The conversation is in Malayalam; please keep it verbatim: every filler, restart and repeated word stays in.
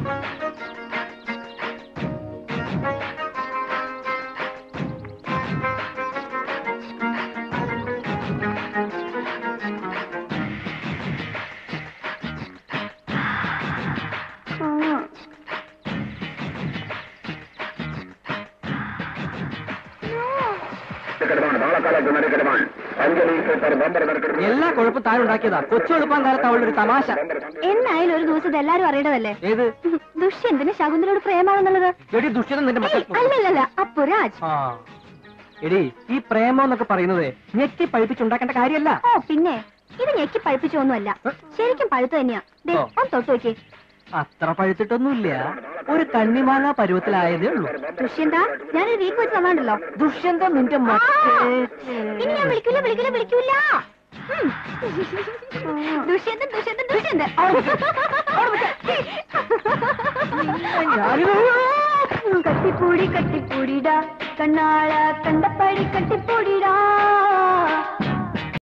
എല്ലാ കുഴപ്പം താനുണ്ടാക്കിയതാ. കൊച്ചു എളുപ്പം കാലത്ത് അവളുടെ ഒരു തമാശ. എന്നായാലും ഒരു ദിവസം ഇത് എല്ലാരും അറിയണതല്ലേ? ഏത്? ദുഷ്യന്തന് ശകുന്തളോട് പ്രേമാണെന്നുള്ളത്. എടി ദുഷ്യന്തൻ നിന്റെ മക്കൾ. അല്ലല്ല അപ്പുരാജ്. എടി ഈ പ്രേമം എന്നൊക്കെ പറയുന്നത് ഞെക്കി പഴുപ്പിച്ചുണ്ടാക്കേണ്ട കാര്യമല്ല. ഓ പിന്നെ ഇത് ഞെക്കി പഴുപ്പിച്ചൊന്നുമല്ല, ശരിക്കും പഴുത്ത് തന്നെയാ. ഒന്ന് തൊട്ട് നോക്കി. അത്ര പഴുത്തിട്ടൊന്നുമില്ല, ഒരു കണ്ണിമാങ്ങ പരുവത്തിലായതേ ഉള്ളൂ. ദുഷ്യന്ത ഞാനൊരു വീക്ക് വെച്ച് തന്നാണ്ടല്ലോ. ദുഷ്യന്ത നിന്റെ ഇനി ഞാൻ വിളിക്കൂല വിളിക്കൂല വിളിക്കൂല. ദുഷ്യന്തൻ ദുഷ്യന്തൻ ദുഷ്യന്തൻ. കട്ടിപ്പൂടി കട്ടിപ്പൂടിടാ കണ്ണാള കണ്ടപ്പടി കട്ടിപ്പൂടി